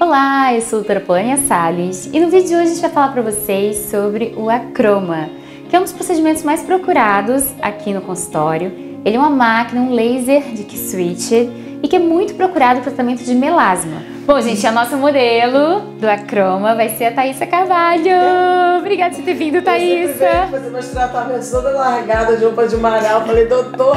Olá, eu sou a doutora Polânia Salles e no vídeo de hoje a gente vai falar para vocês sobre o Acroma, que é um dos procedimentos mais procurados aqui no consultório. Ele é uma máquina, um laser de key switch e que é muito procurado para tratamento de melasma. Bom, gente, a nossa modelo do Acroma vai ser a Thaísa Carvalho. Obrigada por ter vindo, Thaísa. Eu sempre fazer meus tratamentos toda largada de roupa de malhar. Eu falei, doutora.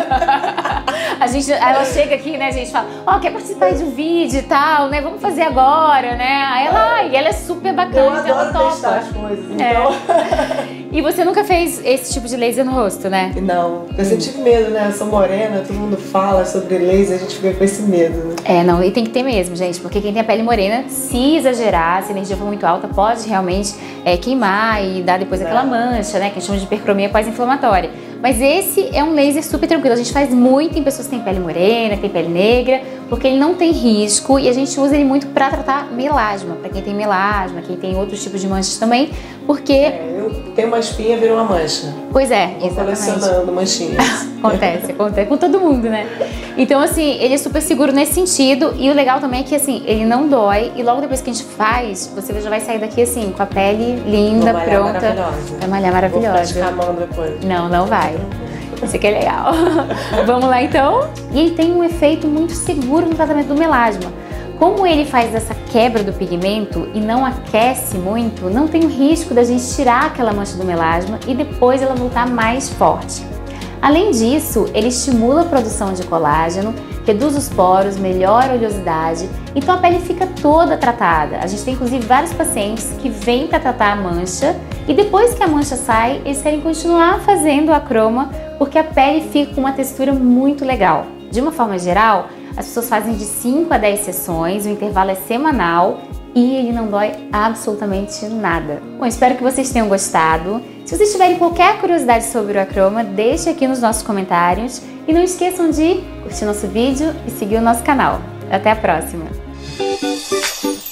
Ela chega aqui, né, a gente fala, ó, quer participar de um vídeo e tal, né, vamos fazer agora, né? Aí ela é super bacana, eu ela adoro topa. testar as coisas, então... E você nunca fez esse tipo de laser no rosto, né? Não, eu sempre tive medo, né? Eu sou morena, todo mundo fala sobre laser, a gente fica com esse medo, né? É, não, e tem que ter mesmo, gente, porque quem tem a pele morena, se exagerar, se a energia for muito alta, pode realmente queimar e dar depois aquela mancha, né, que a gente chama de hipercromia pós-inflamatória. Mas esse é um laser super tranquilo, a gente faz muito em pessoas que têm pele morena, que têm pele negra, porque ele não tem risco e a gente usa ele muito para tratar melasma, para quem tem melasma, quem tem outros tipos de manchas também, porque... eu tenho uma espinha, virou uma mancha. Pois é, vou colecionando manchinhas. Acontece com todo mundo, né? Então, assim, ele é super seguro nesse sentido e o legal também é que, assim, ele não dói e logo depois que a gente faz, você já vai sair daqui, assim, com a pele linda, pronta. Vai malhar maravilhosa. Vou ficar descamando depois. Não vai. Isso aqui é legal. Vamos lá, então? E ele tem um efeito muito seguro no tratamento do melasma. Como ele faz essa quebra do pigmento e não aquece muito, não tem o risco da gente tirar aquela mancha do melasma e depois ela voltar mais forte. Além disso, ele estimula a produção de colágeno, reduz os poros, melhora a oleosidade, então a pele fica toda tratada. A gente tem inclusive vários pacientes que vêm para tratar a mancha e depois que a mancha sai, eles querem continuar fazendo o Acroma porque a pele fica com uma textura muito legal. De uma forma geral, as pessoas fazem de 5 a 10 sessões, o intervalo é semanal e ele não dói absolutamente nada. Bom, espero que vocês tenham gostado. Se vocês tiverem qualquer curiosidade sobre o Acroma, deixe aqui nos nossos comentários e não esqueçam de curtir nosso vídeo e seguir o nosso canal. Até a próxima!